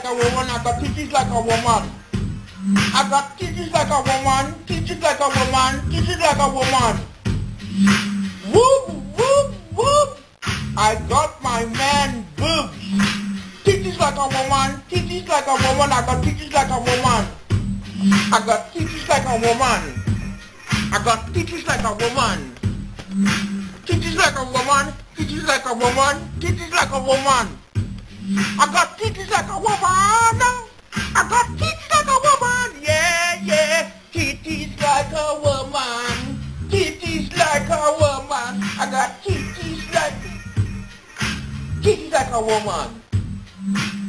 like a woman, I got titties like a woman. I got titties like a woman, titties like a woman, titties like a woman. Whoop, whoop, whoop. I got my man boobs. Titties like a woman, titties like a woman, I got titties like a woman. I got titties like a woman. I got titties like a woman. Titties like a woman, titties like a woman, titties like a woman. I got titties like a woman. I got titties like a woman. Yeah, yeah. Titties like a woman. Titties like a woman. I got titties like a woman.